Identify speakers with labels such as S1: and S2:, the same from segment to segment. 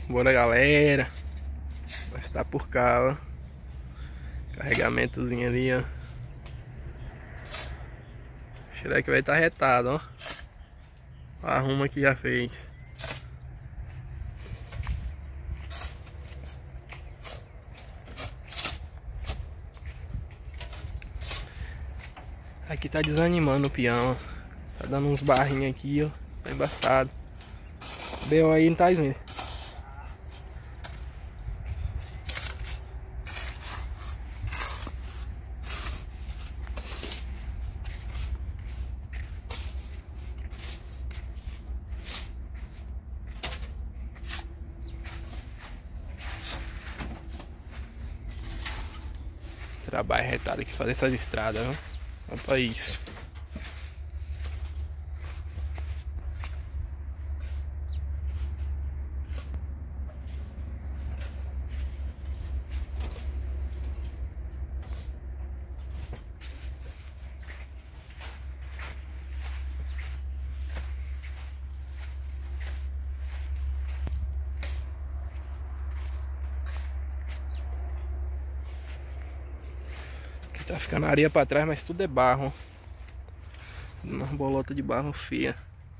S1: Bora, galera. Mas tá por cá, ó. Carregamentozinho ali, ó. O Shrek vai estar retado, ó. Arruma que já fez. Aqui tá desanimando o peão, ó. Tá dando uns barrinhos aqui, ó. Tá embaçado. B.O. aí, não tá, Ismael? Trabalho retado aqui fazer essas estradas, ó. Olha pra isso. Tá ficando areia pra trás, mas tudo é barro. Uma bolota de barro feia.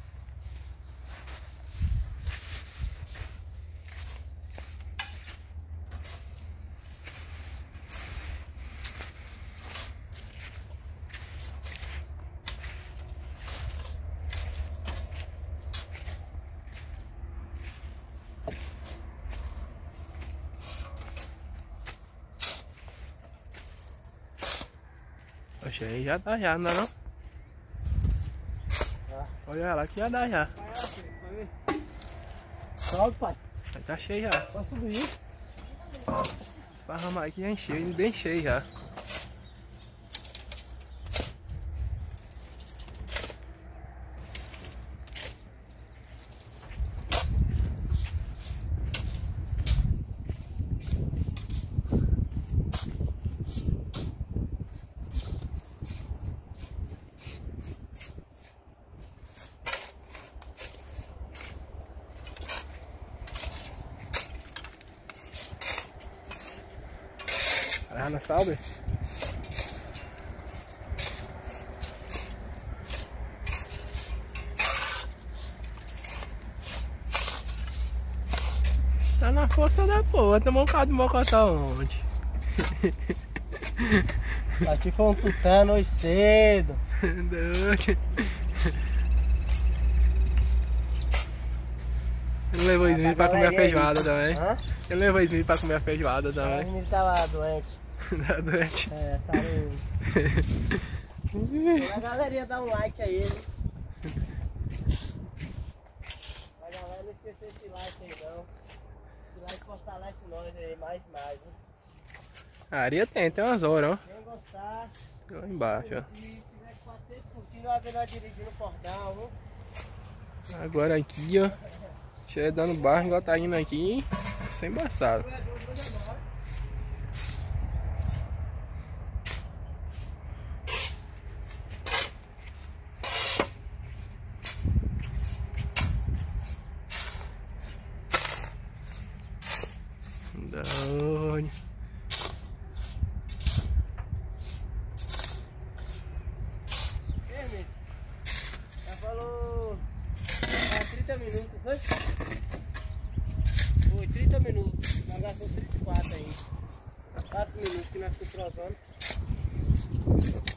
S1: Oxe, aí já dá já, não é não? Olha lá que já dá já.
S2: Sobe, pai.
S1: Aí tá cheio já.
S2: Pode subir.
S1: Esparramar aqui já encheu, bem cheio já. Ana, salve. Tá na força da porra, tomou um caldo de mocotó ontem.
S2: Bati foi um tutano hoje cedo.
S1: Ele levou o Smith pra comer a feijoada também.
S2: Hã?
S1: Ele levou o Smith pra comer a feijoada também.
S2: O menino tava doente.
S1: Tá doente.
S2: É, sabe? A galerinha dá um like aí, hein? A galera não esquecer esse like aí não. Esse like fortalece nós aí, mais, hein?
S1: A areia tem umas horas, ó.
S2: Quem gostar,
S1: Lá embaixo, ó.
S2: se tiver 400 curtindo, vai ver nós dirigindo o portão, viu?
S1: Agora aqui, ó. Cheio dando barro igual tá indo aqui. Sem embaçado. Doni.
S2: Já falou 30 minutos, foi? Foi 30 minutos. Nós gastamos 34 aí. 4 minutos que nós ficamos prosando.